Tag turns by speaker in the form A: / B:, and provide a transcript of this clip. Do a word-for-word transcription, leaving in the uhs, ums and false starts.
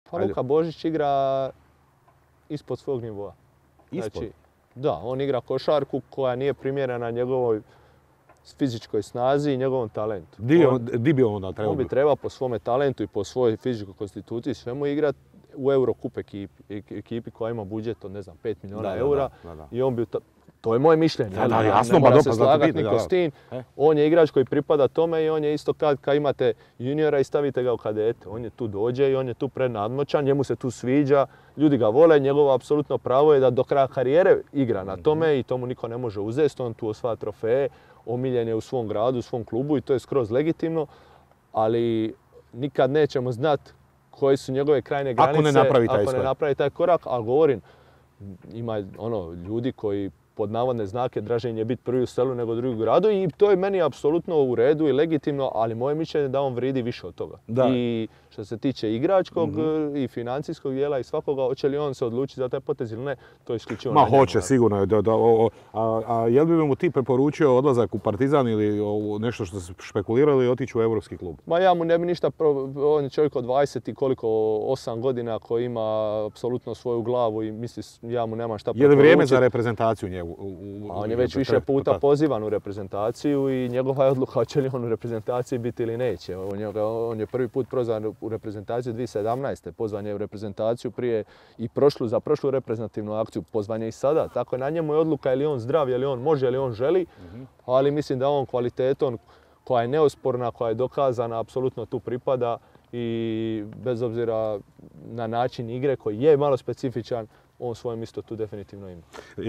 A: Pa Luka Božić igra ispod svog nivoa.
B: Ispod?
A: Znači, da, on igra košarku koja nije primjerena njegovoj fizičkoj snazi i njegovom talentu.
B: Di,
A: on,
B: di bi onda trebao?
A: On bi trebao po svome talentu i po svojoj fizičkoj konstituciji svemu igrati u Eurocup ekipi, ekipi koja ima budžet od ne znam pet milijuna eura
B: da, da, da.
A: i on bi ta, to je moje mišljenje.
B: Da, da,
A: ne,
B: jasno,
A: ne mora
B: pa
A: se
B: do, pa
A: slagati
B: biti,
A: niko
B: da,
A: s tim.
B: E?
A: On je igrač koji pripada tome i on je isto kad, kad imate juniora i stavite ga u kadete. On je tu dođe i on je tu prednadmoćan, njemu se tu sviđa, ljudi ga vole, njegovo apsolutno pravo je da do kraja karijere igra na tome mm-hmm. i to mu niko ne može uzeti, on tu osvaja trofeje, omiljen je u svom gradu, u svom klubu i to je skroz legitimno, ali nikad nećemo znati koje su njegove krajnje granice
B: ako ne napravi taj,
A: ako ne napravi taj korak, ali govorim, ima ono, ljudi koji pod navodne znake draže im je biti prvi u selu nego drugi u gradu i to je meni apsolutno u redu i legitimno, ali moje mišljenje je da on vridi više od toga.
B: Da.
A: I što se tiče igračkog mm-hmm. i financijskog dijela i svakoga, hoće li on se odlučiti za taj potez ili ne, to je isključivo
B: Ma
A: na njemu.
B: hoće, sigurno. Da, da, o, a, a jel bi mu ti preporučio odlazak u Partizan ili o, nešto što se špekuliralo ili otići u Europski klub?
A: Ma ja mu ne bi ništa, pro, on je čovjek od dvadeset i koliko, osam godina koji ima apsolutno svoju glavu i misli, ja mu nemam šta preporučiti.
B: Je li vrijeme za reprezentaciju njegu? U,
A: u, a on je već više puta pozivan u reprezentaciju i njegova je odluka hoće li on u reprezentaciji biti ili neće. On je, on je prvi put prozvan u reprezentaciju dvije tisuće sedamnaeste. Pozvan je u reprezentaciju prije i prošlu, za prošlu reprezentativnu akciju. Pozvan je i sada. Tako je na njemu je odluka je li on zdrav, je li on može, je li on želi. Mm-hmm. Ali mislim da on kvalitetom koja je neosporna, koja je dokazana, apsolutno tu pripada i bez obzira na način igre koji je malo specifičan, on svoje mjesto tu definitivno ima.